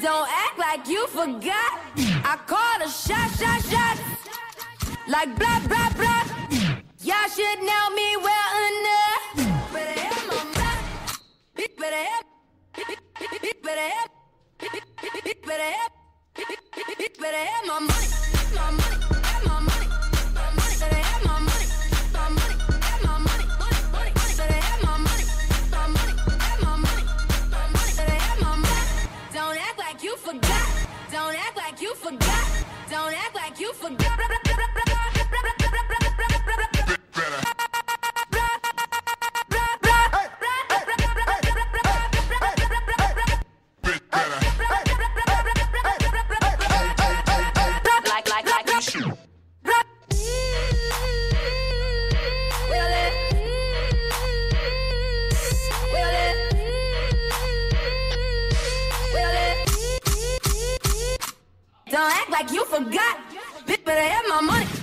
Don't act like you forgot. I called a shot. Like blah, blah, blah. Y'all should know me well enough. Better have my mind. Better have. Better have. Better have. Better have my money. My money. Have my money. My money. Better have my money. My money. Have my money. Money. Better have my money. My money. Have my money. My money. Better have my money. Don't act like you forgot. Don't act like you forgot. Don't act like you forgot. Don't act like you forgot. Bitch, better have my money.